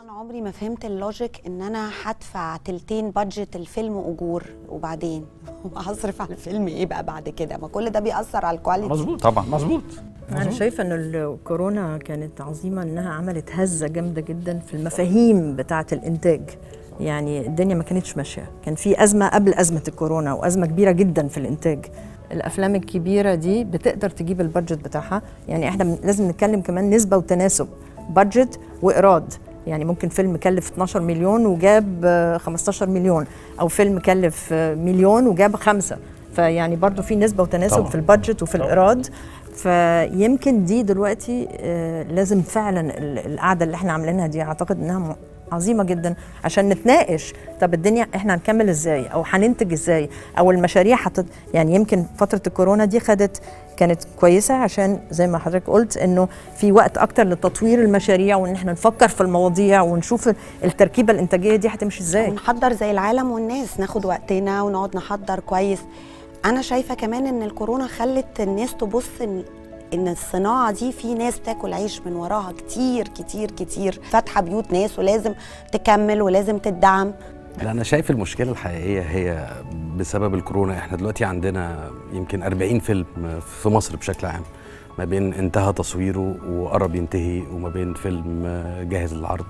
انا عمري ما فهمت اللوجيك ان انا هدفع تلتين بادجت الفيلم اجور وبعدين هصرف على الفيلم ايه بقى بعد كده؟ ما كل ده بيأثر على الكواليتي. مظبوط طبعا، مظبوط. أنا شايفة إن الكورونا كانت عظيمة، إنها عملت هزة جامدة جدا في المفاهيم بتاعة الإنتاج. يعني الدنيا ما كانتش ماشية، كان في أزمة قبل أزمة الكورونا وأزمة كبيرة جدا في الإنتاج. الأفلام الكبيرة دي بتقدر تجيب البادجت بتاعها، يعني إحنا لازم نتكلم كمان نسبة وتناسب بادجت وإيراد. يعني ممكن فيلم كلف 12 مليون وجاب 15 مليون، أو فيلم كلف مليون وجاب 5. فيعني برضو في نسبة وتناسب طبعا في البادجت وفي الإيراد. فيمكن دي دلوقتي لازم فعلا القعدة اللي احنا عاملينها دي اعتقد انها عظيمة جدا عشان نتناقش طب الدنيا احنا هنكمل ازاي او هننتج ازاي او المشاريع يعني يمكن فترة الكورونا دي كانت كويسة عشان زي ما حضرتك قلت انه في وقت اكتر لتطوير المشاريع وان احنا نفكر في المواضيع ونشوف التركيبة الانتاجية دي هتمشي ازاي، ونحضر زي العالم والناس، ناخد وقتنا ونقعد نحضر كويس. أنا شايفة كمان إن الكورونا خلت الناس تبص إن الصناعة دي في ناس بتاكل عيش من وراها كتير كتير كتير، فاتحة بيوت ناس ولازم تكمل ولازم تدعم. لا، أنا شايف المشكلة الحقيقية هي بسبب الكورونا. إحنا دلوقتي عندنا يمكن 40 فيلم في مصر بشكل عام، ما بين انتهى تصويره وقرب ينتهي وما بين فيلم جاهز للعرض.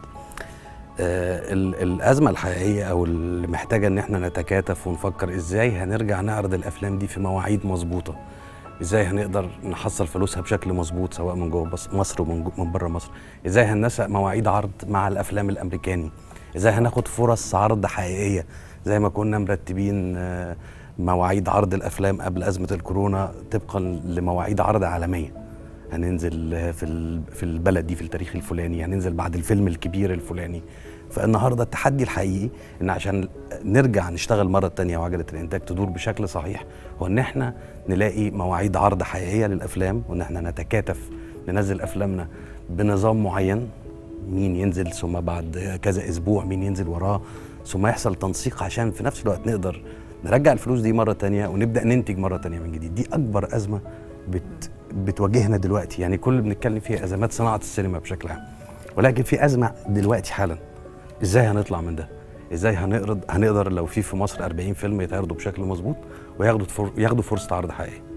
الأزمة الحقيقية أو اللي محتاجة إن احنا نتكاتف ونفكر إزاي هنرجع نعرض الأفلام دي في مواعيد مظبوطة، إزاي هنقدر نحصل فلوسها بشكل مظبوط سواء من جوه مصر ومن بره مصر، إزاي هننسق مواعيد عرض مع الأفلام الأمريكاني، إزاي هناخد فرص عرض حقيقية زي ما كنا مرتبين مواعيد عرض الأفلام قبل أزمة الكورونا طبقا لمواعيد عرض عالمية. هننزل في البلد دي في التاريخ الفلاني، هننزل بعد الفيلم الكبير الفلاني. فالنهارده التحدي الحقيقي ان عشان نرجع نشتغل مره تانية وعجله الانتاج تدور بشكل صحيح هو ان احنا نلاقي مواعيد عرض حقيقيه للافلام، وان احنا نتكاتف ننزل افلامنا بنظام معين، مين ينزل ثم بعد كذا اسبوع مين ينزل وراه، ثم يحصل تنسيق عشان في نفس الوقت نقدر نرجع الفلوس دي مره تانية ونبدا ننتج مره تانية من جديد. دي اكبر ازمه بتواجهنا دلوقتي. يعني كل اللي بنتكلم فيها ازمات صناعه السينما بشكل عام، ولكن في ازمه دلوقتي حالا، ازاي هنطلع من ده؟ ازاي هنقدر لو في مصر 40 فيلم يتعرضوا بشكل مظبوط وياخدوا فرصه عرض حقيقيه.